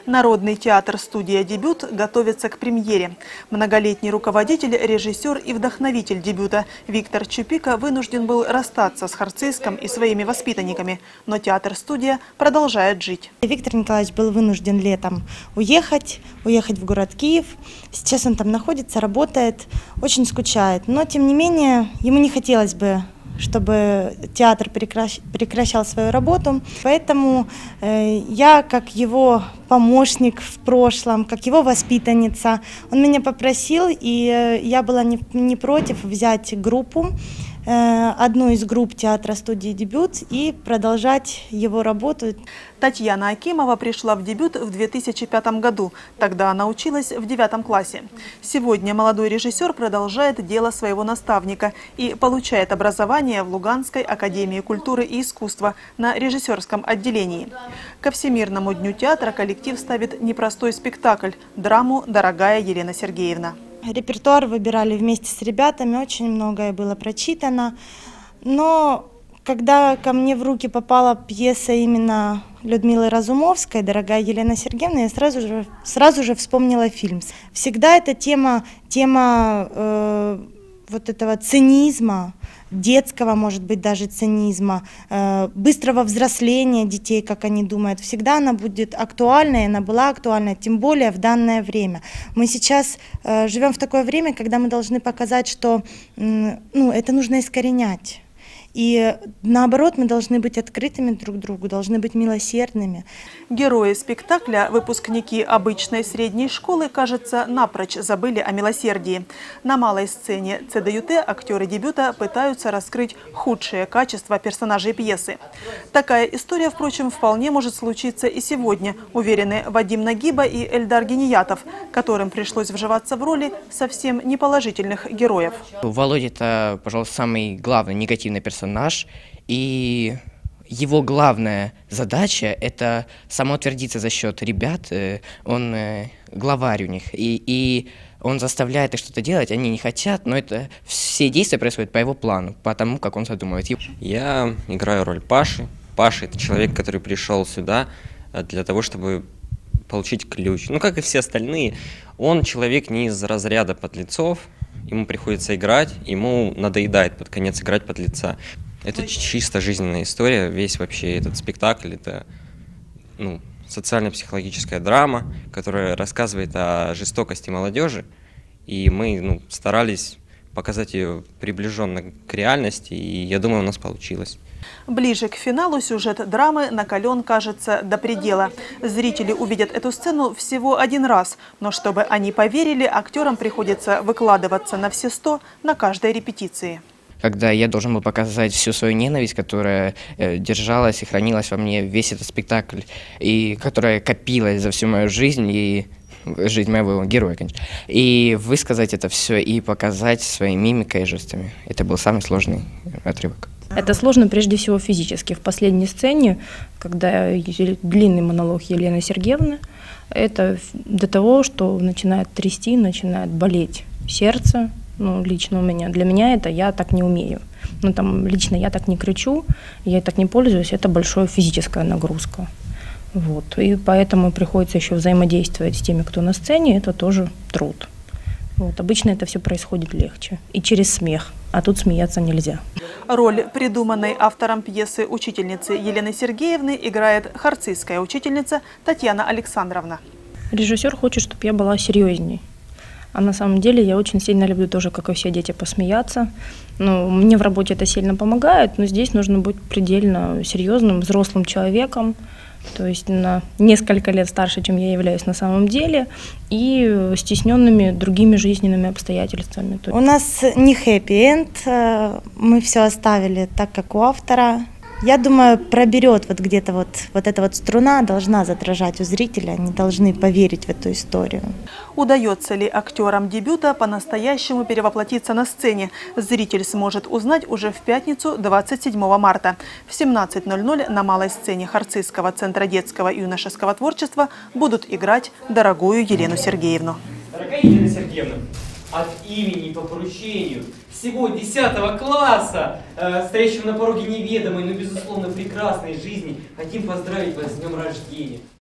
Народный театр-студия «Дебют» готовится к премьере. Многолетний руководитель, режиссер и вдохновитель дебюта Виктор Чупика вынужден был расстаться с Харцизском и своими воспитанниками. Но театр-студия продолжает жить. Виктор Николаевич был вынужден летом уехать в город Киев. Сейчас он там находится, работает, очень скучает. Но, тем не менее, ему не хотелось бы, чтобы театр прекращал свою работу. Поэтому я, как его помощник в прошлом, как его воспитанница, он меня попросил, и я была не против взять группу, одну из групп театра-студии «Дебют» и продолжать его работу. Татьяна Акимова пришла в «Дебют» в 2005 году. Тогда она училась в 9 классе. Сегодня молодой режиссер продолжает дело своего наставника и получает образование в Луганской академии культуры и искусства на режиссерском отделении. Ко Всемирному дню театра коллектив ставит непростой спектакль – драму «Дорогая Елена Сергеевна». Репертуар выбирали вместе с ребятами, очень многое было прочитано. Но когда ко мне в руки попала пьеса именно Людмилы Разумовской «Дорогая Елена Сергеевна», я сразу же вспомнила фильм. Всегда эта тема вот этого цинизма, детского, может быть, даже цинизма, быстрого взросления детей, как они думают, всегда она будет актуальна, и она была актуальна, тем более в данное время. Мы сейчас живем в такое время, когда мы должны показать, что это нужно искоренять. И наоборот, мы должны быть открытыми друг к другу, должны быть милосердными. Герои спектакля, выпускники обычной средней школы, кажется, напрочь забыли о милосердии. На малой сцене ЦДЮТ актеры «Дебюта» пытаются раскрыть худшие качества персонажей пьесы. Такая история, впрочем, вполне может случиться и сегодня, уверены Вадим Нагиба и Эльдар Гениятов, которым пришлось вживаться в роли совсем неположительных героев. Володя – это, пожалуй, самый главный негативный персонаж, и его главная задача – это самоутвердиться за счет ребят. Он главарь у них, и он заставляет их что-то делать, они не хотят, но это все действия происходят по его плану, по тому, как он задумывает. Я играю роль Паши. Паша – это человек, который пришел сюда для того, чтобы получить ключ. Ну, как и все остальные, он человек не из разряда подлецов. Ему приходится играть, ему надоедает под конец играть подлеца. Это чисто жизненная история, весь вообще этот спектакль – это социально-психологическая драма, которая рассказывает о жестокости молодежи, и мы старались показать ее приближенно к реальности, и я думаю, у нас получилось. Ближе к финалу сюжет драмы накален, кажется, до предела. Зрители увидят эту сцену всего один раз, но чтобы они поверили, актерам приходится выкладываться на все 100 на каждой репетиции. Когда я должен был показать всю свою ненависть, которая держалась и хранилась во мне весь этот спектакль, и которая копилась за всю мою жизнь, и жизнь моего героя, конечно. И высказать это все и показать своей мимикой и жестами. Это был самый сложный отрывок. Это сложно прежде всего физически. В последней сцене, когда длинный монолог Елены Сергеевны, это до того, что начинает трясти, начинает болеть сердце. Лично у меня. Для меня это я так не умею. Лично я так не кричу, я так не пользуюсь. Это большая физическая нагрузка. И поэтому приходится еще взаимодействовать с теми, кто на сцене. Это тоже труд. Обычно это все происходит легче. И через смех. А тут смеяться нельзя. Роль, придуманной автором пьесы учительницы Елены Сергеевны, играет харцизская учительница Татьяна Александровна. Режиссер хочет, чтобы я была серьезней. А на самом деле я очень сильно люблю тоже, как и все дети, посмеяться. Мне в работе это сильно помогает, но здесь нужно быть предельно серьезным, взрослым человеком, то есть на несколько лет старше, чем я являюсь на самом деле, и стесненными другими жизненными обстоятельствами. У нас не хэппи-энд, мы все оставили так, как у автора. Я думаю, проберет где-то вот эта струна должна задрожать у зрителя, они должны поверить в эту историю. Удается ли актерам «Дебюта» по-настоящему перевоплотиться на сцене? Зритель сможет узнать уже в пятницу, 27 марта. В 17:00 на малой сцене Харцизского центра детского и юношеского творчества будут играть «Дорогую Елену Сергеевну». Дорогая Елена Сергеевна, от имени по поручению всего 10 класса, стоящего на пороге неведомой, но безусловно прекрасной жизни, хотим поздравить вас с днем рождения.